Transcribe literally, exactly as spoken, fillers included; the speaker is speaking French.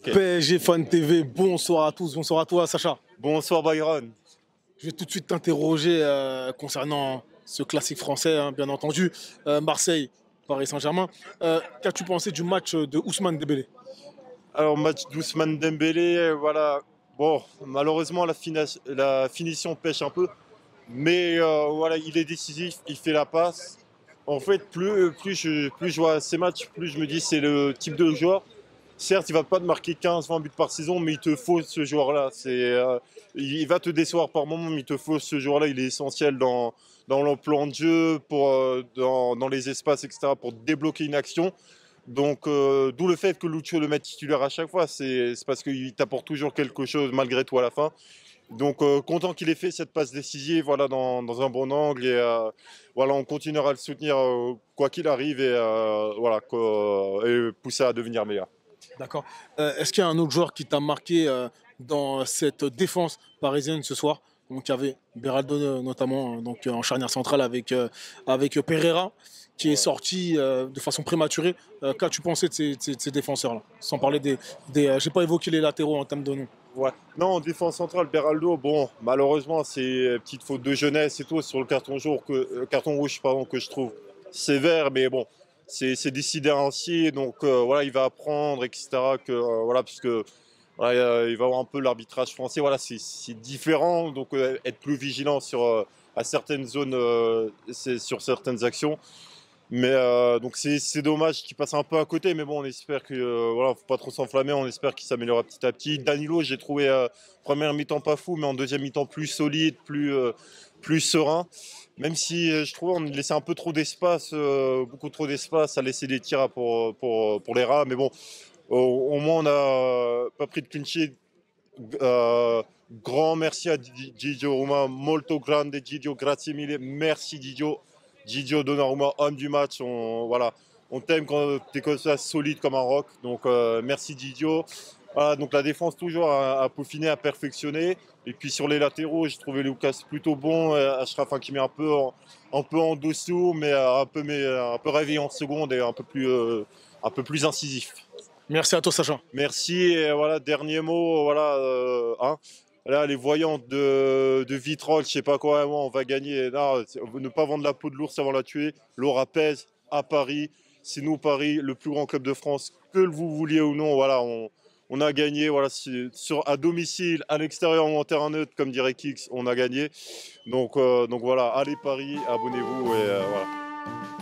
P S G Fan T V, bonsoir à tous, bonsoir à toi Sacha. Bonsoir Byron. Je vais tout de suite t'interroger euh, concernant ce classique français, hein, bien entendu, euh, Marseille, Paris Saint-Germain. Euh, Qu'as-tu pensé du match de Ousmane Dembélé? Alors match d'Ousmane Dembélé, euh, voilà. Bon, malheureusement la, fina- la finition pêche un peu, mais euh, voilà, il est décisif, il fait la passe. En fait, plus, plus, je, plus je vois ces matchs, plus je me dis c'est le type de joueur. Certes, il va pas te marquer quinze vingt buts par saison, mais il te faut ce joueur-là. C'est, euh, il va te décevoir par moment, mais il te faut ce joueur-là. Il est essentiel dans, dans le plan de jeu, pour, euh, dans, dans les espaces, et cetera, pour débloquer une action. Donc, euh, d'où le fait que Lucho le mette titulaire à chaque fois. C'est c'est parce qu'il t'apporte toujours quelque chose malgré tout à la fin. Donc, euh, content qu'il ait fait cette passe décisive, voilà, dans, dans un bon angle. Et euh, voilà, on continuera à le soutenir euh, quoi qu'il arrive, et, euh, voilà, quoi, et pousser à devenir meilleur. D'accord. Euh, Est-ce qu'il y a un autre joueur qui t'a marqué euh, dans cette défense parisienne ce soir? Donc, il y avait Beraldo euh, notamment euh, donc, euh, en charnière centrale avec, euh, avec euh, Pereira qui est Ouais. sorti euh, de façon prématurée. Euh, Qu'as-tu pensé de ces, de ces- de ces défenseurs-là? Sans parler des. des euh, J'ai pas évoqué les latéraux en termes de nom. Ouais. Non, en défense centrale, Beraldo, bon, malheureusement, c'est petite faute de jeunesse et tout sur le carton rouge que, euh, carton rouge, pardon, que je trouve sévère, mais bon, c'est c'est décidé ainsi, donc euh, voilà, il va apprendre, et cetera. Que, euh, voilà, parce que voilà, euh, il va avoir un peu l'arbitrage français, voilà, c'est c'est différent, donc euh, être plus vigilant sur euh, à certaines zones, euh, c'est- sur certaines actions. Mais euh, donc c'est c'est dommage qu'il passe un peu à côté, mais bon, on espère que euh, voilà, faut pas trop s'enflammer, on espère qu'il s'améliorera petit à petit. Danilo, j'ai trouvé euh, première mi-temps pas fou, mais en deuxième mi-temps plus solide, plus euh, plus serein. Même si euh, je trouve on laissait un peu trop d'espace, euh, beaucoup trop d'espace à laisser des tirs pour pour pour les rats. Mais bon, au, au moins on n'a pas pris de clean sheet. Euh, grand merci à Di- Gigio Roma, molto grande Gigio, grazie mille, merci Gigio. Gigio Donnarumma, homme du match, on, voilà, on t'aime quand t'es comme ça, solide comme un roc, donc euh, merci Gigio. Voilà, donc la défense toujours à, à peaufiner, à perfectionner. Et puis sur les latéraux, j'ai trouvé Lucas plutôt bon, euh, Achraf qui met un peu en, un peu en dessous, mais euh, un peu, mais, euh, un peu réveillé en seconde et un peu plus, euh, un peu plus incisif. Merci à toi Sacha. Merci, et voilà, dernier mot, voilà, euh, hein. Là, les voyantes de, de Vitrolles, je sais pas quoi, vraiment, on va gagner. Non, ne pas vendre la peau de l'ours avant la tuer. L'aura pèse à Paris. C'est nous, Paris, le plus grand club de France, que vous vouliez ou non. Voilà, on, on a gagné. Voilà, sur, à domicile, à l'extérieur ou en terrain neutre, comme dirait Kix, on a gagné. Donc, euh, donc voilà, allez Paris, abonnez-vous et euh, voilà.